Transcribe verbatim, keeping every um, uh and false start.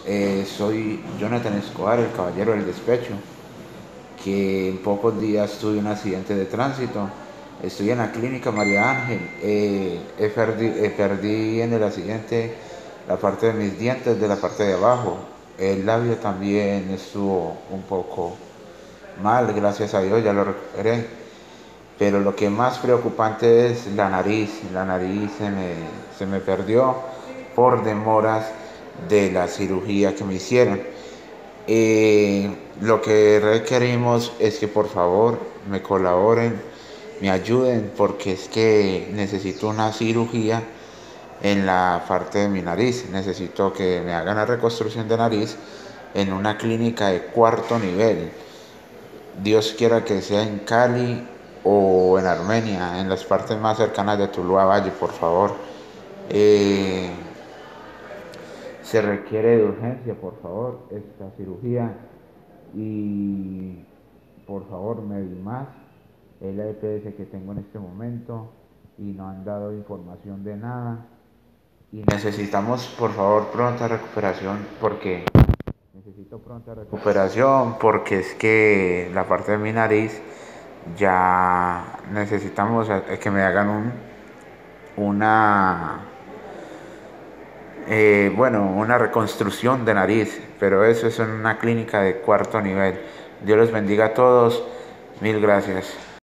Eh, soy Jonathan Escobar, el caballero del despecho, que en pocos días tuve un accidente de tránsito. Estoy en la clínica María Ángel. Eh, he perdi, eh, perdí en el accidente la parte de mis dientes de la parte de abajo. El labio también estuvo un poco mal, gracias a Dios, ya lo recuperé. Pero lo que más preocupante es la nariz. La nariz se me, se me perdió por demoras de la cirugía que me hicieron. Eh, lo que requerimos es que por favor me colaboren, me ayuden, porque es que necesito una cirugía en la parte de mi nariz. Necesito que me hagan la reconstrucción de nariz en una clínica de cuarto nivel. Dios quiera que sea en Cali o en Armenia, en las partes más cercanas de Tuluá Valle, por favor. Eh, Se requiere de urgencia, por favor, esta cirugía. Y por favor, me di más. Es la E P S que tengo en este momento y no han dado información de nada. Y necesitamos, por favor, pronta recuperación, porque necesito pronta recuperación porque es que la parte de mi nariz ya necesitamos que me hagan un, una eh, bueno, una reconstrucción de nariz, pero eso es en una clínica de cuarto nivel. Dios los bendiga a todos. Mil gracias.